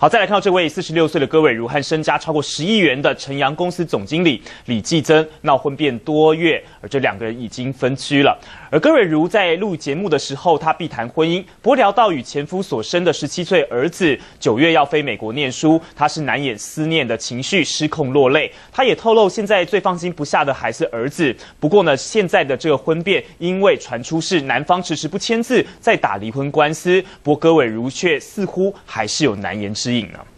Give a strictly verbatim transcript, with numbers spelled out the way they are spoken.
好，再来看到这位四十六岁的戈伟如和身家超过十亿元的晨阳公司总经理李继增闹婚变多月，而这两个人已经分居了。而戈伟如在录节目的时候，她避谈婚姻，不过聊到与前夫所生的十七岁儿子九月要飞美国念书，她是难掩思念的情绪，失控落泪。她也透露，现在最放心不下的还是儿子。不过呢，现在的这个婚变，因为传出是男方迟迟不签字，在打离婚官司，不过戈伟如却似乎还是有难言之隐呢。